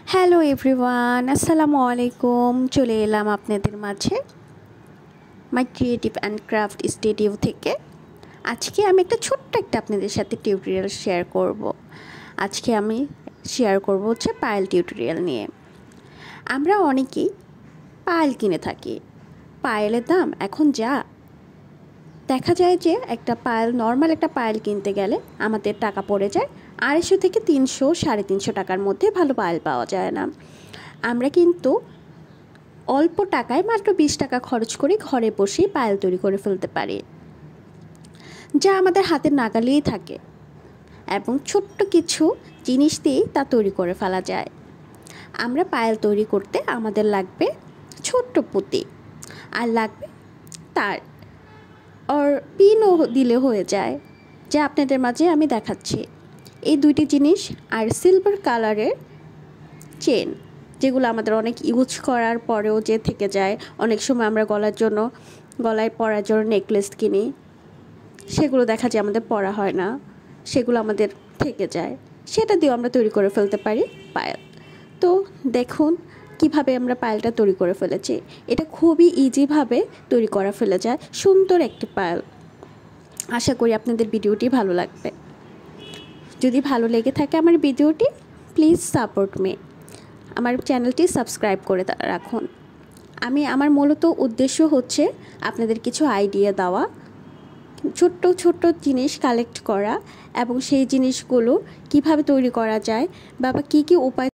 Hello everyone, আসসালামু আলাইকুম। চলে এলাম আপনাদের মাঝে my creative and craft studio থেকে। আজকে আমি ছোট্ট একটা আপনাদের সাথে টিউটোরিয়াল শেয়ার করব। আজকে আমি শেয়ার করব পায়েল টিউটোরিয়াল নিয়ে। আমরা অনেকেই পায়েল কিনে থাকি। পায়েলের দাম এখন যা, দেখা যায় যে নর্মাল একটা পায়েল কিনতে গেলে আমাদের টাকা পড়ে যায় 250 থেকে 300, 350 টাকার মধ্যে ভালো পায়েল পাওয়া যায় না। আমরা কিন্তু অল্প টাকায় মাত্র 20 টাকা খরচ করে ঘরে বসেই পায়েল তৈরি করে ফেলতে পারি, যা আমাদের হাতের নাগালেই থাকে এবং ছোট্ট কিছু জিনিস দিয়েই তা তৈরি করে ফেলা যায়। আমরা পায়েল তৈরি করতে আমাদের লাগবে ছোট্ট পুঁতি, আর লাগবে তার আর পিনও দিলে হয়ে যায়, যা আপনাদের মাঝে আমি দেখাচ্ছি। এই দুইটি জিনিস আর সিলভার কালারের চেন, যেগুলো আমাদের অনেক ইউজ করার পরেও যে থেকে যায়। অনেক সময় আমরা গলায় পরার জন্য নেকলেস কিনি, সেগুলো দেখা যায় আমাদের পরা হয় না, সেগুলো আমাদের থেকে যায়। সেটা দিয়েও আমরা তৈরি করে ফেলতে পারি পায়েল। তো দেখুন কিভাবে আমরা পায়েলটা তৈরি করে ফেলেছি। এটা খুবই ইজিভাবে তৈরি করা ফেলে যায় সুন্দর একটি পায়েল। আশা করি আপনাদের ভিডিওটি ভালো লাগবে। যদি ভালো লেগে থাকে আমার ভিডিওটি, প্লিজ সাপোর্ট মি। আমার চ্যানেলটি সাবস্ক্রাইব করে রাখুন। আমার মূলত উদ্দেশ্য হচ্ছে আপনাদের কিছু আইডিয়া দেওয়া, ছোট্ট ছোট্ট জিনিস কালেক্ট করা এবং সেই জিনিসগুলো কিভাবে তৈরি করা যায় বা কী কী উপায়